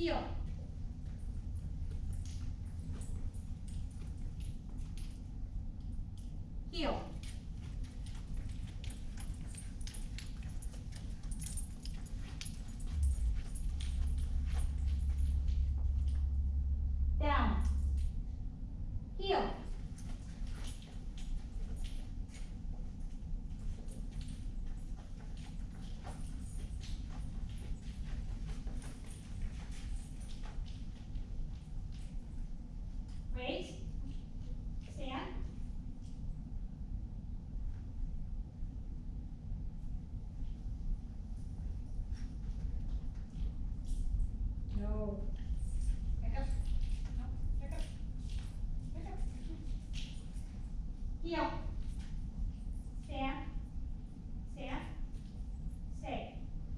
heel, heel, down, heel, raise, stand, no, back up, no, back up, back up, heel, stand, stand, stay,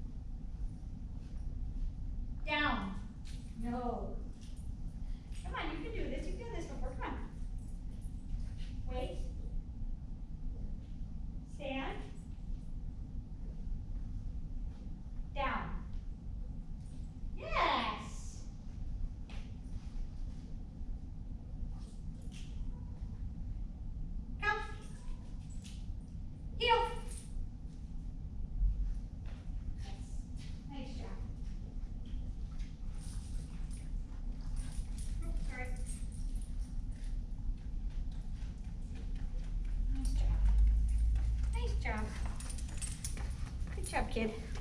down, no, come on, you can do this, you've done this before, come on, wait, stand, down, yes, come, heel, yes, nice job, oh, sorry, nice job, good job kid.